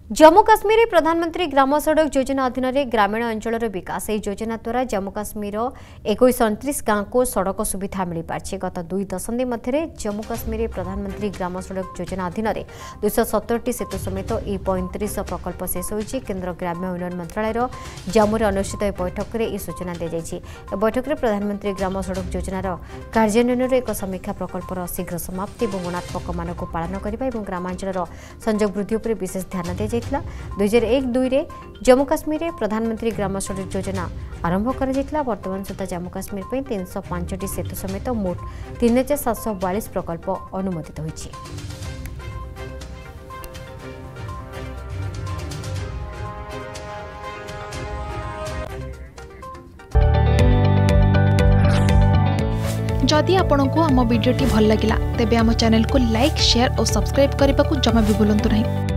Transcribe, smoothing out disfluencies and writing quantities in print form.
जम्मू काश्मीर प्रधानमंत्री ग्राम सड़क योजना अधीन में ग्रामीण अंचल विकास यह योजना द्वारा जम्मू काश्मीर 2129 गांव को सड़क सुविधा मिल पार्छ। गत 2 दशंधि मध्य जम्मू काश्मीर प्रधानमंत्री ग्राम सड़क योजना अधीन में 270 सेतु समेत 35 प्रकल्प शेष होती। केन्द्र ग्राम्य उन्नयन मंत्रालय जम्मू में अनुष्ठित बैठक में यह सूचना दी जाएगी। बैठक में प्रधानमंत्री ग्राम सड़क योजनार कार्यान्वयन एक समीक्षा प्रकल्पर शीघ्र समाप्ति और गुणात्मक मान को पालन करने और ग्रामांचल संजोग वृद्धि पर विशेष ध्यान दी 2001-2 जम्मू काश्मीर प्रधानमंत्री ग्राम सड़क योजना आरंभ कर वर्तमान सुधा जम्मू काश्मीर 305 सेतु समेत मोट 3742 प्रकल्प अनुमोदित होइछि। जदि आपंक आम भिडी भल लगा तेब आम चैनल को लाइक शेयर और सब्सक्राइब करने को जमा भी भूलु नहीं।